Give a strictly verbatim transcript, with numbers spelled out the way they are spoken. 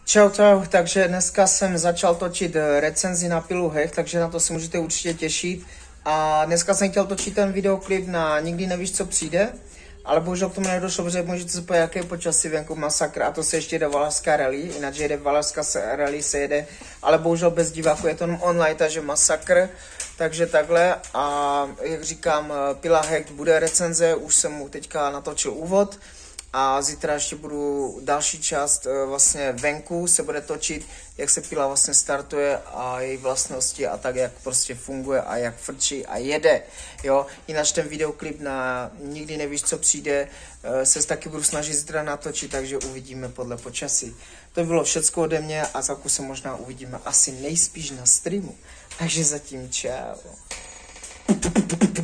Čau, čau, takže dneska jsem začal točit recenzi na pilu Hecht, takže na to se můžete určitě těšit. A dneska jsem chtěl točit ten videoklip na Nikdy nevíš, co přijde, ale bohužel k tomu nedošlo, protože můžete se pojít, jaké počasí venku, masakr, a to se ještě jede Valašská rally, jinak jede Valašská rally se jede, ale bohužel bez diváků, je to jenom online, takže masakr, takže takhle. A jak říkám, pila Hecht bude recenze, už jsem mu teďka natočil úvod. A zítra ještě budu další část vlastně venku se bude točit, jak se pila vlastně startuje a její vlastnosti a tak, jak prostě funguje a jak frčí a jede, jo. Jinak ten videoklip na Nikdy nevíš, co přijde, se taky budu snažit zítra natočit, takže uvidíme podle počasí. To bylo všecko ode mě a za se možná uvidíme asi nejspíš na streamu. Takže zatím čau.